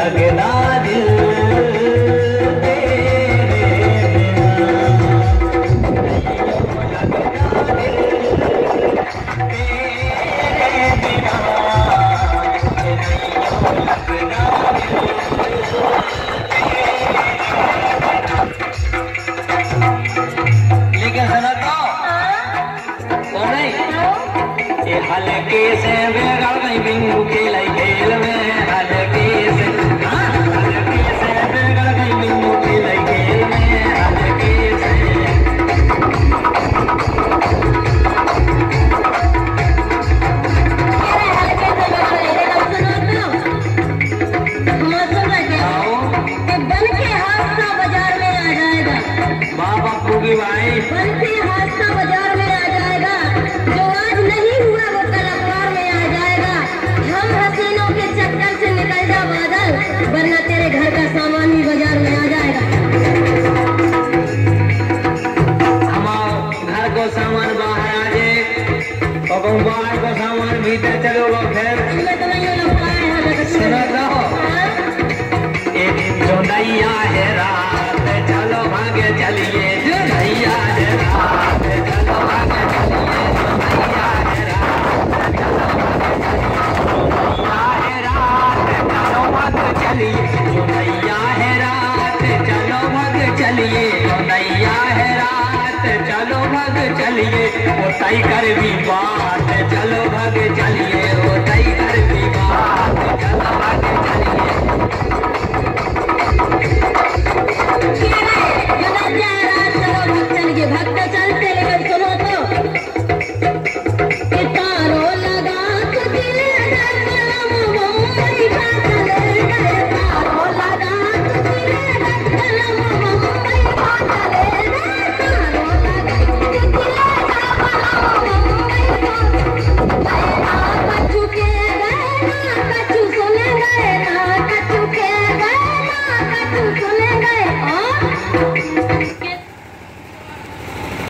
लगना दिल हल्के से बेगड़ गई बिंगू खेल खेल में हल्के से बेगड़ गई बिंगू खेल खेल में हल्के से बन के हादसा बाजार में आ जाएगा बाबा पूगी भाई बन के हादसा बाजार में आ जाएगा जो आज नहीं हुआ वो कल अखबार में आ जाएगा। हम हसीनों के चक्कर से निकल जा बादल वरना तेरे घर का सामान भी बाजार में आ जाएगा। हमारे घर को सामान बाहर आ जाए और बाहर को सामान भीतर चलो फिर इसमें तो नहीं लगता है सुनो तो एक जो नैया है रात चलो भागे चलिए जो नैया है रात चलो भागे चलिए जो नैया है रात चलो भागे चलिए जो नैया है रात चलो भागे चलिए जो नैया है रात चलो भागे चलिए वो तय कर भी बात चलो भागे चलिए।